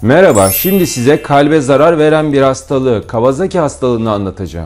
Merhaba, şimdi size kalbe zarar veren bir hastalığı, Kawasaki hastalığını anlatacağım.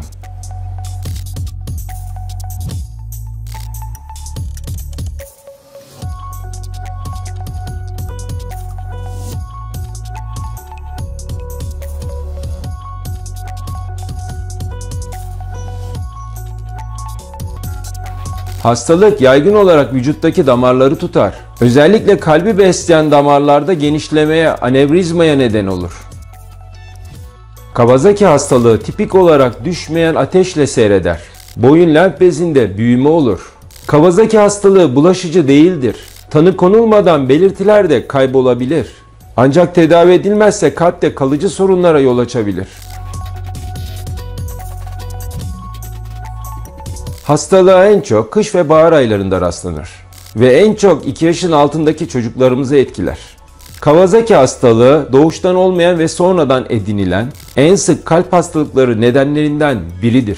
Hastalık yaygın olarak vücuttaki damarları tutar. Özellikle kalbi besleyen damarlarda genişlemeye, anevrizmaya neden olur. Kawasaki hastalığı tipik olarak düşmeyen ateşle seyreder. Boyun lenf bezinde büyüme olur. Kawasaki hastalığı bulaşıcı değildir. Tanı konulmadan belirtiler de kaybolabilir. Ancak tedavi edilmezse kalpte kalıcı sorunlara yol açabilir. Hastalığa en çok kış ve bahar aylarında rastlanır ve en çok 2 yaşın altındaki çocuklarımızı etkiler. Kawasaki hastalığı doğuştan olmayan ve sonradan edinilen en sık kalp hastalıkları nedenlerinden biridir.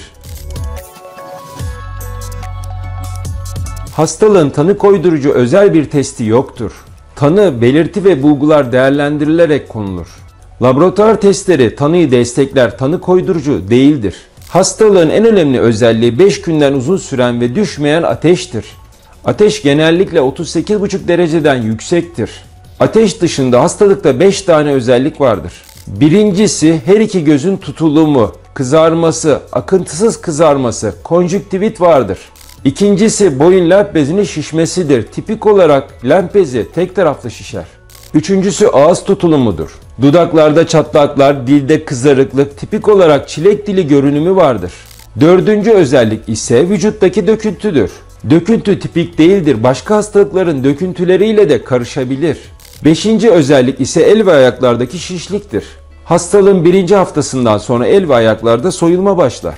Hastalığın tanı koydurucu özel bir testi yoktur. Tanı, belirti ve bulgular değerlendirilerek konulur. Laboratuvar testleri tanıyı destekler, tanı koydurucu değildir. Hastalığın en önemli özelliği 5 günden uzun süren ve düşmeyen ateştir. Ateş genellikle 38,5 dereceden yüksektir. Ateş dışında hastalıkta 5 tane özellik vardır. Birincisi her iki gözün tutulumu, kızarması, akıntısız kızarması, konjüktivit vardır. İkincisi boyun lenf bezinin şişmesidir. Tipik olarak lenf bezi tek taraflı şişer. Üçüncüsü ağız tutulumudur. Dudaklarda çatlaklar, dilde kızarıklık, tipik olarak çilek dili görünümü vardır. Dördüncü özellik ise vücuttaki döküntüdür. Döküntü tipik değildir, başka hastalıkların döküntüleriyle de karışabilir. Beşinci özellik ise el ve ayaklardaki şişliktir. Hastalığın 1. haftasından sonra el ve ayaklarda soyulma başlar.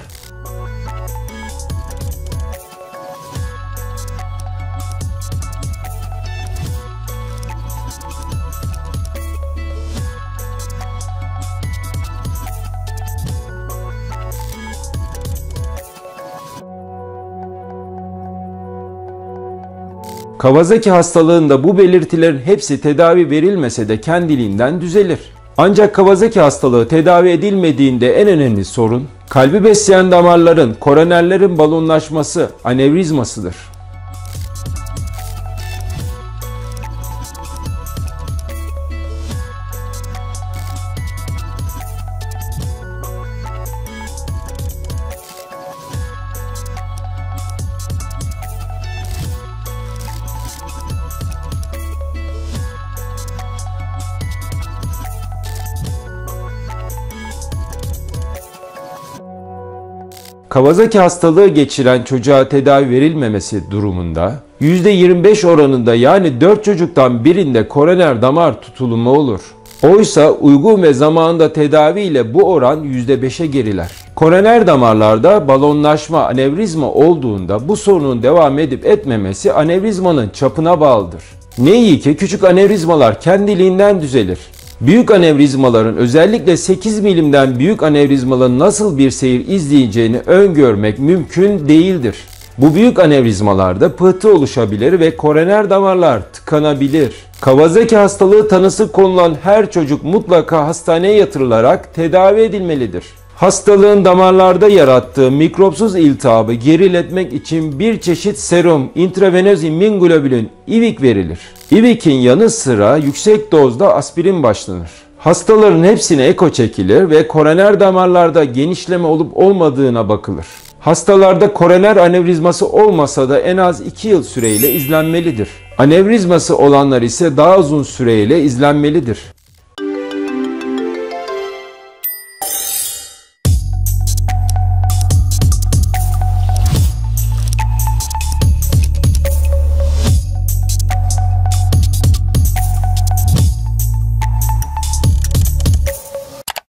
Kawasaki hastalığında bu belirtilerin hepsi tedavi verilmese de kendiliğinden düzelir. Ancak Kawasaki hastalığı tedavi edilmediğinde en önemli sorun, kalbi besleyen damarların, koronerlerin balonlaşması, anevrizmasıdır. Kawasaki hastalığı geçiren çocuğa tedavi verilmemesi durumunda %25 oranında yani 4 çocuktan birinde koroner damar tutulumu olur. Oysa uygun ve zamanında tedavi ile bu oran %5'e geriler. Koroner damarlarda balonlaşma, anevrizma olduğunda bu sorunun devam edip etmemesi anevrizmanın çapına bağlıdır. Ne iyi ki küçük anevrizmalar kendiliğinden düzelir. Büyük anevrizmaların özellikle 8 milimden büyük anevrizmaların nasıl bir seyir izleyeceğini öngörmek mümkün değildir. Bu büyük anevrizmalarda pıhtı oluşabilir ve koroner damarlar tıkanabilir. Kawasaki hastalığı tanısı konulan her çocuk mutlaka hastaneye yatırılarak tedavi edilmelidir. Hastalığın damarlarda yarattığı mikropsuz iltihabı geriletmek için bir çeşit serum, intravenöz immunoglobulin, IVIG verilir. IVIG'in yanı sıra yüksek dozda aspirin başlanır. Hastaların hepsine eko çekilir ve koroner damarlarda genişleme olup olmadığına bakılır. Hastalarda koroner anevrizması olmasa da en az 2 yıl süreyle izlenmelidir. Anevrizması olanlar ise daha uzun süreyle izlenmelidir.